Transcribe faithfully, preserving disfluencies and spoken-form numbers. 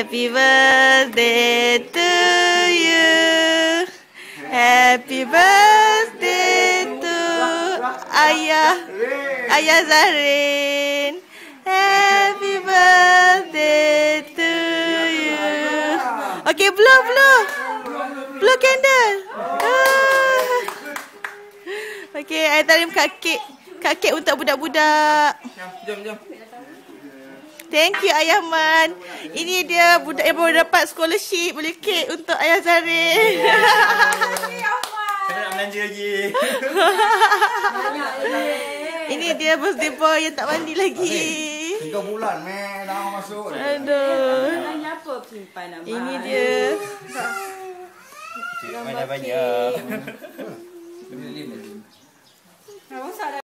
Happy birthday to you. Happy birthday to Ayah Ayah Zahrin. Happy birthday to you. Okay, blow, blow. Blow candle. Ah. Okay, I tarim kek. Kek untuk budak-budak. Jom, jom. Thank you Ayah Man. Ini dia budak yang baru dapat scholarship, beli kek untuk Ayah Zahrin. Saya nak belanja lagi. Ini dia birthday boy yang tak mandi lagi. Tiga bulan meh dah masuk. Aduh. Apa simpan nama? Ini dia. Banyak-banyak. Lim lim.